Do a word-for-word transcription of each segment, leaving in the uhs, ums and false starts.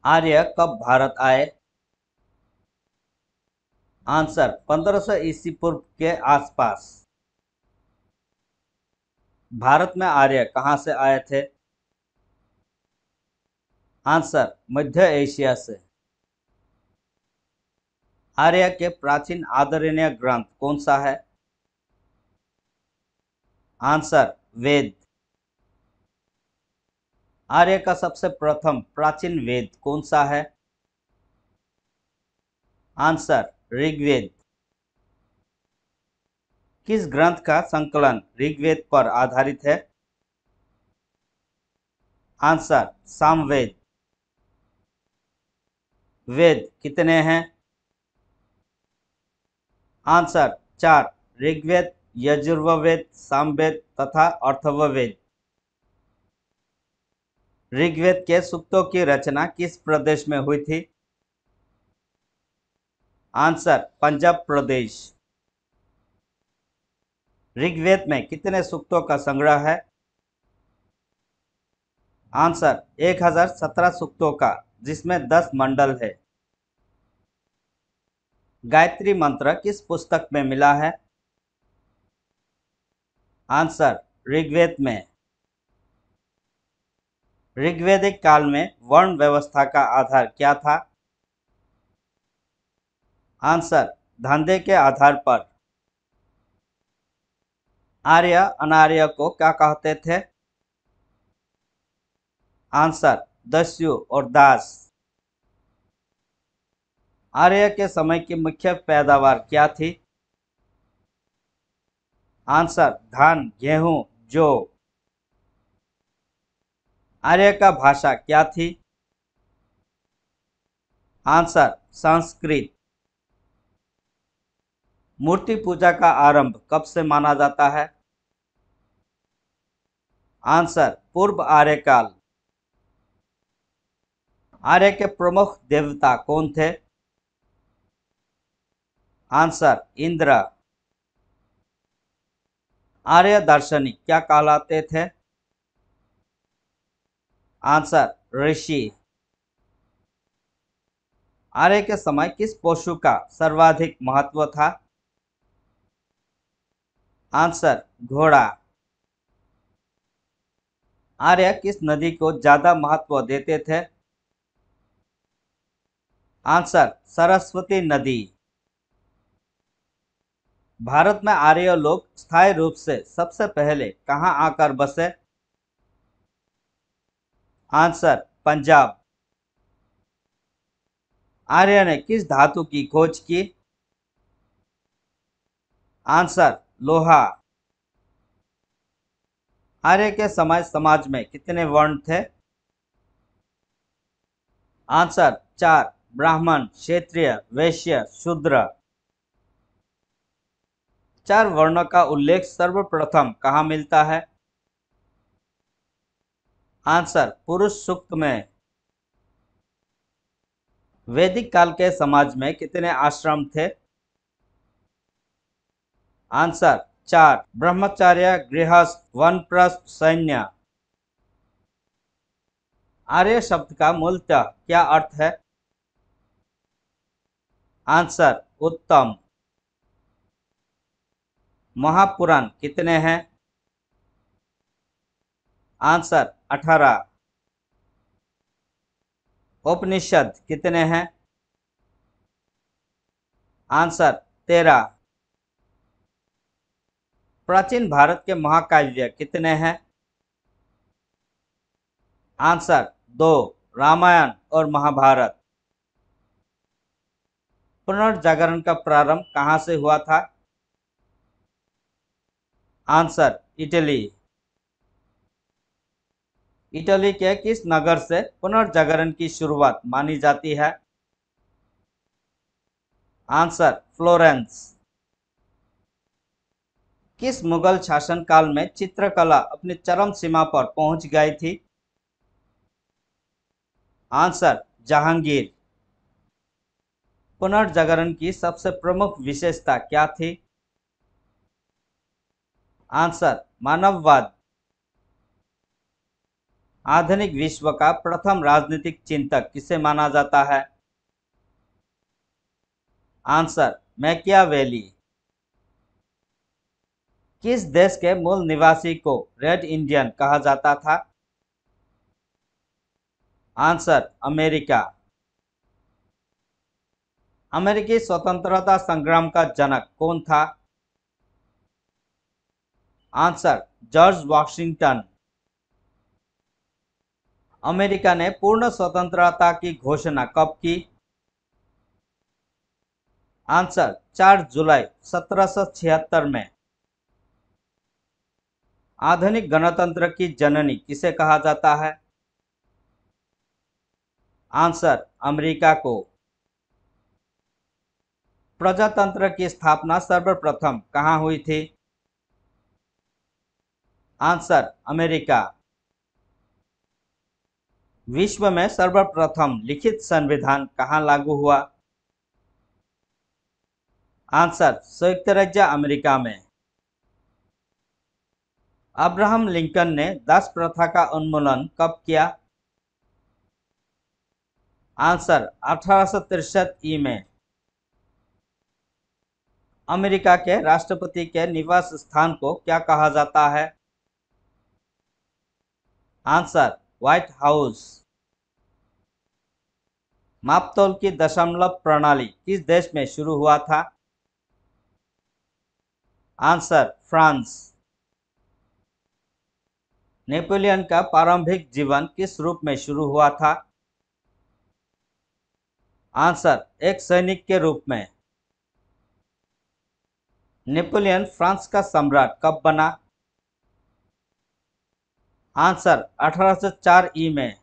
आर्य कब भारत आए? आंसर पंद्रह सौ ईसी पूर्व के आसपास। भारत में आर्य कहां से आए थे? आंसर मध्य एशिया से। आर्य के प्राचीन आदरणीय ग्रंथ कौन सा है? आंसर वेद। आर्य का सबसे प्रथम प्राचीन वेद कौन सा है? आंसर ऋग्वेद। किस ग्रंथ का संकलन ऋग्वेद पर आधारित है? आंसर सामवेद। वेद कितने हैं? आंसर चार। ऋग्वेद, यजुर्वेद, सामवेद तथा अथर्ववेद। ऋग्वेद के सूक्तों की रचना किस प्रदेश में हुई थी? आंसर पंजाब प्रदेश। ऋग्वेद में कितने सूक्तों का संग्रह है? आंसर एक हजार सत्रह सूक्तों का, जिसमें दस मंडल है। गायत्री मंत्र किस पुस्तक में मिला है? आंसर ऋग्वेद में। ऋग्वैदिक काल में वर्ण व्यवस्था का आधार क्या था? आंसर धंधे के आधार पर। आर्य अनार्य को क्या कहते थे? आंसर दस्यु और दास। आर्य के समय की मुख्य पैदावार क्या थी? आंसर धान, गेहूं, जौ। आर्य का भाषा क्या थी? आंसर संस्कृत। मूर्ति पूजा का आरंभ कब से माना जाता है? आंसर पूर्व आर्य काल। आर्य के प्रमुख देवता कौन थे? आंसर इंद्र। आर्य दार्शनिक क्या कहलाते थे? आंसर ऋषि। आर्य के समय किस पशु का सर्वाधिक महत्व था? आंसर घोड़ा। आर्य किस नदी को ज्यादा महत्व देते थे? आंसर सरस्वती नदी। भारत में आर्य लोग स्थायी रूप से सबसे पहले कहां आकर बसे? आंसर पंजाब। आर्य ने किस धातु की खोज की? आंसर लोहा। आर्य के समय समाज में कितने वर्ण थे? आंसर चार। ब्राह्मण, क्षत्रिय, वैश्य, शूद्र। चार वर्णों का उल्लेख सर्वप्रथम कहाँ मिलता है? आंसर पुरुष सूक्त में। वैदिक काल के समाज में कितने आश्रम थे? आंसर चार। ब्रह्मचर्य, गृहस्थ, वानप्रस्थ, सैन्य। आर्य शब्द का मूलतः क्या अर्थ है? आंसर उत्तम। महापुराण कितने हैं? आंसर अठारह। उपनिषद कितने हैं? आंसर तेरह। प्राचीन भारत के महाकाव्य कितने हैं? आंसर दो। रामायण और महाभारत। पुनर्जागरण का प्रारंभ कहां से हुआ था? Answer Italy. इटली के किस नगर से पुनर्जागरण की शुरुआत मानी जाती है? Answer Florence. किस मुगल शासनकाल में चित्रकला अपनी चरम सीमा पर पहुंच गई थी? आंसर जहांगीर। पुनर्जागरण की सबसे प्रमुख विशेषता क्या थी? आंसर मानववाद। आधुनिक विश्व का प्रथम राजनीतिक चिंतक किसे माना जाता है? Answer Machiavelli. किस देश के मूल निवासी को रेड इंडियन कहा जाता था? Answer America. अमेरिकी स्वतंत्रता संग्राम का जनक कौन था? Answer George Washington. अमेरिका ने पूर्ण स्वतंत्रता की घोषणा कब की? आंसर चार जुलाई सत्रह सौ छिहत्तर में। आधुनिक गणतंत्र की जननी किसे कहा जाता है? आंसर अमेरिका को। प्रजातंत्र की स्थापना सर्वप्रथम कहां हुई थी? Answer America. विश्व में सर्वप्रथम लिखित संविधान कहां लागू हुआ? आंसर संयुक्त राज्य अमेरिका में। अब्राहम लिंकन ने दास प्रथा का उन्मूलन कब किया? आंसर अठारह सौ तिरसठ ई में। अमेरिका के राष्ट्रपति के निवास स्थान को क्या कहा जाता है? Answer white house. मापतोल की दशमलव प्रणाली किस देश में शुरू हुआ था? Answer France. नेपोलियन का प्रारंभिक जीवन किस रूप में शुरू हुआ था? आंसर एक सैनिक के रूप में। नेपोलियन फ्रांस का सम्राट कब बना? आंसर अठारह सौ चार ई में।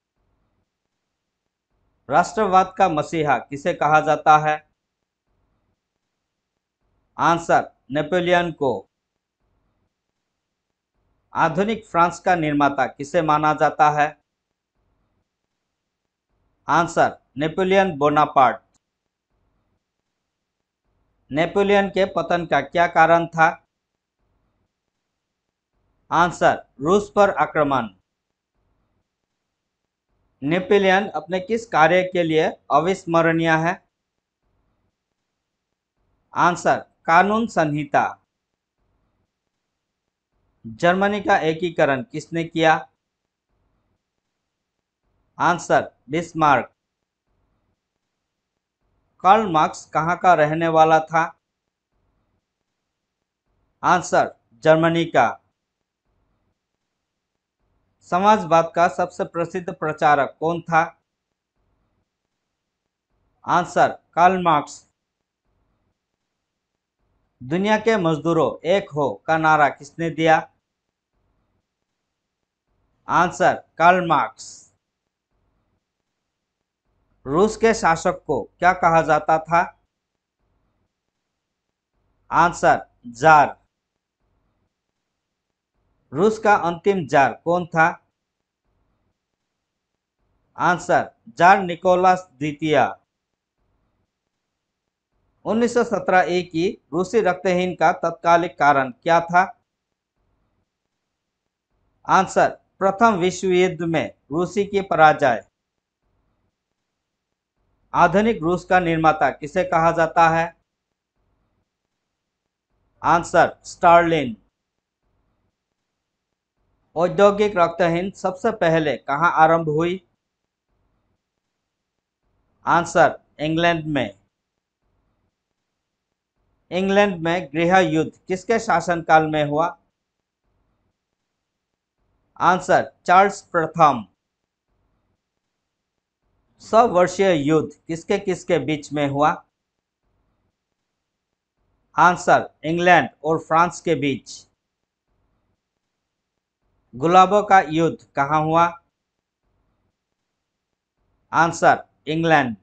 राष्ट्रवाद का मसीहा किसे कहा जाता है? आंसर नेपोलियन को। आधुनिक फ्रांस का निर्माता किसे माना जाता है? Answer Napoleon Bonaparte. नेपोलियन के पतन का क्या कारण था? आंसर रूस पर आक्रमण। नेपोलियन अपने किस कार्य के लिए अविस्मरणीय है? आंसर कानून संहिता। जर्मनी का एकीकरण किसने किया? Answer Bismarck. कार्ल मार्क्स कहाँ का रहने वाला था? आंसर जर्मनी का। समाजवाद का सबसे प्रसिद्ध प्रचारक कौन था? Answer Karl Marx. दुनिया के मजदूरों एक हो का नारा किसने दिया? Answer Karl Marx. रूस के शासक को क्या कहा जाता था? Answer tsar. रूस का अंतिम जार कौन था? आंसर जार निकोलास द्वितीय। उन्नीस सौ सत्रह ए की रूसी रक्तहीन का तत्कालिक कारण क्या था? आंसर प्रथम विश्व युद्ध में रूसी की पराजय। आधुनिक रूस का निर्माता किसे कहा जाता है? Answer Stalin. औद्योगिक रक्तहीन सबसे पहले कहां आरंभ हुई? आंसर इंग्लैंड में। इंग्लैंड में गृह युद्ध किसके शासनकाल में हुआ? आंसर चार्ल्स प्रथम। सौ वर्षीय युद्ध किसके किसके बीच में हुआ? आंसर इंग्लैंड और फ्रांस के बीच। गुलाबों का युद्ध कहां हुआ? Answer England.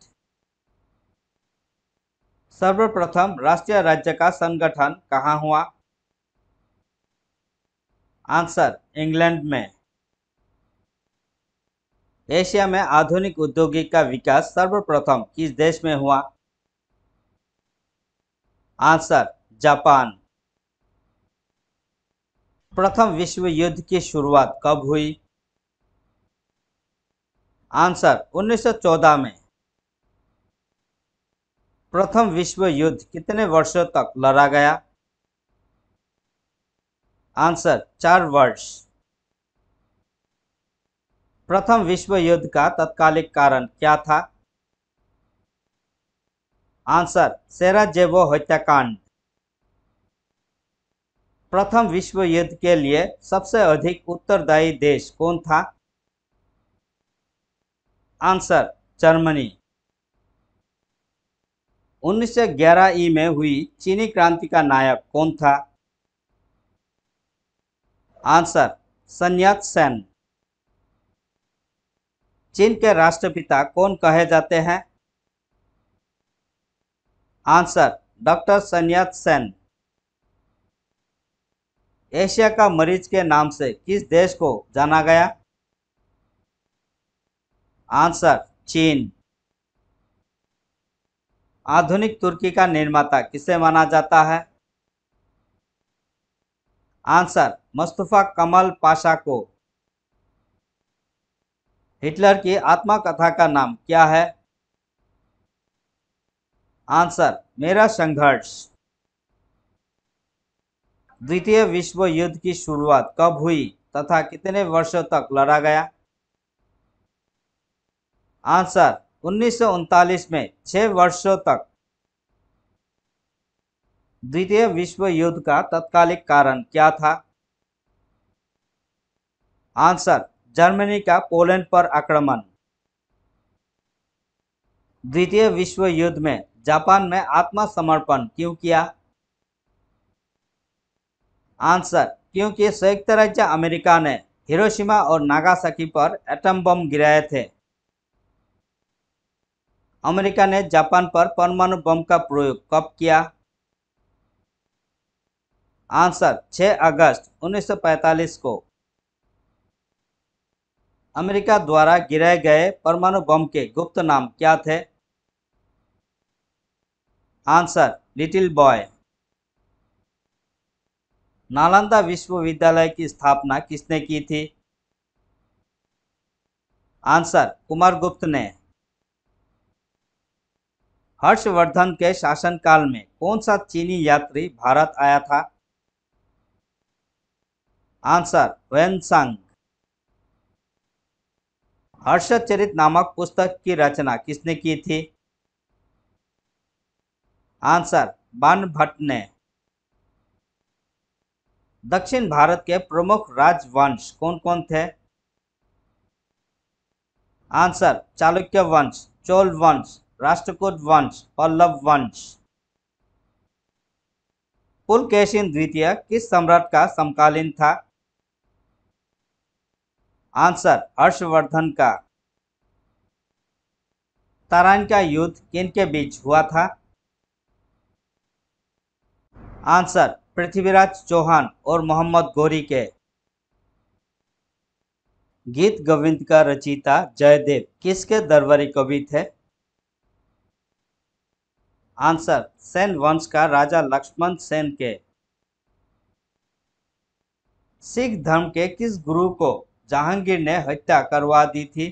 सर्वप्रथम राष्ट्रीय राज्य का संगठन कहां हुआ? आंसर इंग्लैंड में। एशिया में आधुनिक औद्योगिक का विकास सर्वप्रथम किस देश में हुआ? Answer Japan. प्रथम विश्व युद्ध की शुरुआत कब हुई? आंसर उन्नीस सौ चौदह में। प्रथम विश्व युद्ध कितने वर्षों तक लड़ा गया? आंसर चार वर्ष। प्रथम विश्व युद्ध का तत्कालिक कारण क्या था? आंसर सेराजेवो हत्याकांड। प्रथम विश्व युद्ध के लिए सबसे अधिक उत्तरदायी देश कौन था? Answer Germany. उन्नीस सौ ग्यारह ई में हुई चीनी क्रांति का नायक कौन था? आंसर sun यat-sen। चीन के राष्ट्रपिता कौन कहे जाते हैं? आंसर डॉक्टर sun यat-sen। एशिया का मरीज के नाम से किस देश को जाना गया? आंसर चीन। आधुनिक तुर्की का निर्माता किसे माना जाता है? आंसर मुस्तफा कमाल पाशा को। हिटलर की आत्मकथा का नाम क्या है? आंसर मेरा संघर्ष। द्वितीय विश्व युद्ध की शुरुआत कब हुई तथा कितने वर्षों तक लड़ा गया? आंसर उन्नीस सौ उनतालीस में छह वर्षों तक। द्वितीय विश्व युद्ध का तत्कालिक कारण क्या था? आंसर जर्मनी का पोलैंड पर आक्रमण। द्वितीय विश्व युद्ध में जापान में आत्मसमर्पण क्यों किया? आंसर क्योंकि संयुक्त राज्य अमेरिका ने हिरोशिमा और नागासाकी पर एटम बम गिराए थे। अमेरिका ने जापान पर परमाणु बम का प्रयोग कब किया? आंसर छह अगस्त उन्नीस सौ पैंतालीस को। अमेरिका द्वारा गिराए गए परमाणु बम के गुप्त नाम क्या थे? Answer little boy. नालंदा विश्वविद्यालय की स्थापना किसने की थी? आंसर कुमारगुप्त ने। हर्षवर्धन के शासनकाल में कौन सा चीनी यात्री भारत आया था? आंसर ह्वेनसांग। हर्षचरित नामक पुस्तक की रचना किसने की थी? आंसर बाणभट्ट ने। दक्षिण भारत के प्रमुख राजवंश कौन कौन थे? आंसर चालुक्य वंश, चोल वंश, राष्ट्रकूट वंश, पल्लव वंश। पुलकेशिन द्वितीय किस सम्राट का समकालीन था? आंसर हर्षवर्धन का। तराइन का युद्ध किनके बीच हुआ था? आंसर पृथ्वीराज चौहान और मोहम्मद गौरी के। गीत गोविंद का रचयिता जयदेव किसके दरबारी कवि थे? आंसर सेन वंश का राजा लक्ष्मण सेन के। सिख धर्म के किस गुरु को जहांगीर ने हत्या करवा दी थी?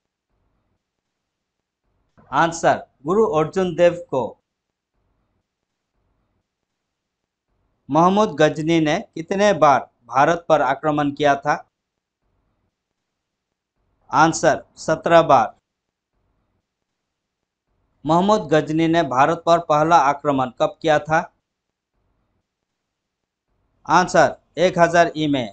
आंसर गुरु अर्जुन देव को। महमूद गजनी ने कितने बार भारत पर आक्रमण किया था? आंसर सत्रह बार। महमूद गजनी ने भारत पर पहला आक्रमण कब किया था? आंसर एक हज़ार ई में।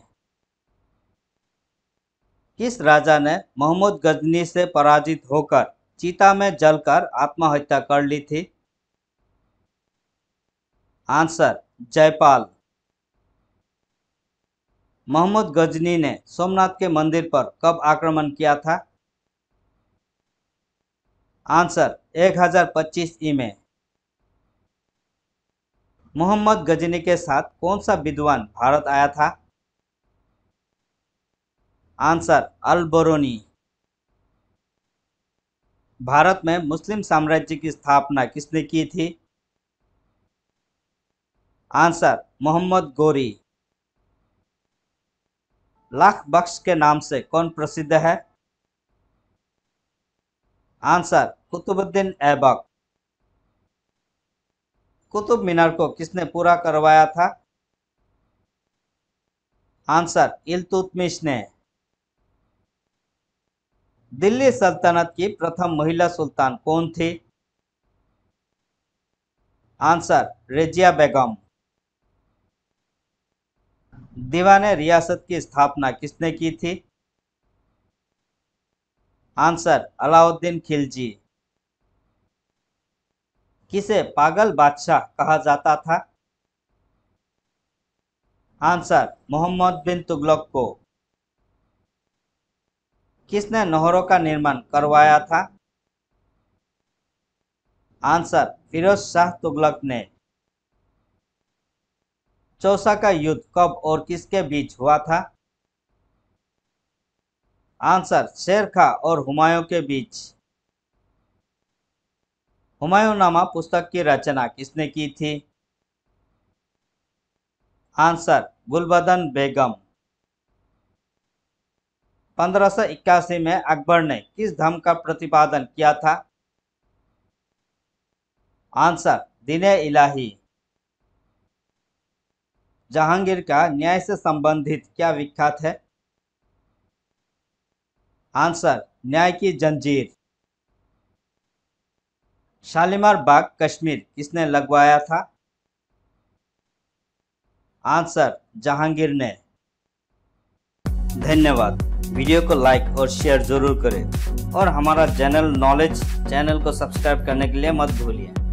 किस राजा ने महमूद गजनी से पराजित होकर चिता में जलकर आत्महत्या कर ली थी? आंसर जयपाल। महमूद गजनी ने सोमनाथ के मंदिर पर कब आक्रमण किया था? आंसर एक हज़ार पच्चीस ई में। मोहम्मद गजनी के साथ कौन सा विद्वान भारत आया था? आंसर अल बरूनी। भारत में मुस्लिम साम्राज्य की स्थापना किसने की थी? आंसर मोहम्मद गौरी। लाख बख्श के नाम से कौन प्रसिद्ध है? आंसर कुतुबुद्दीन ऐबक। कुतुब मीनार को किसने पूरा करवाया था? आंसर इल्तुतमिश ने। दिल्ली सल्तनत की प्रथम महिला सुल्तान कौन थी? आंसर रेजिया बेगम। दीवाने रियासत की स्थापना किसने की थी? आंसर अलाउद्दीन खिलजी। किसे पागल बादशाह कहा जाता था? आंसर मोहम्मद बिन तुगलक को। किसने नहरों का निर्माण करवाया था? आंसर फिरोज शाह तुगलक ने। चौसा का युद्ध कब और किसके बीच हुआ था? आंसर शेर खां और हुमायूं के बीच। हुमायूंनामा पुस्तक की रचना किसने की थी? आंसर गुलबदन बेगम। पंद्रह सौ इक्यासी में अकबर ने किस धर्म का प्रतिपादन किया था? आंसर दीने इलाही। जहांगीर का न्याय से संबंधित क्या विख्यात है? आंसर न्याय की जंजीर। शालीमार बाग कश्मीर किसने लगवाया था? आंसर जहांगीर ने। धन्यवाद। वीडियो को लाइक और शेयर जरूर करें और हमारा चैनल नॉलेज चैनल को सब्सक्राइब करने के लिए मत भूलिए।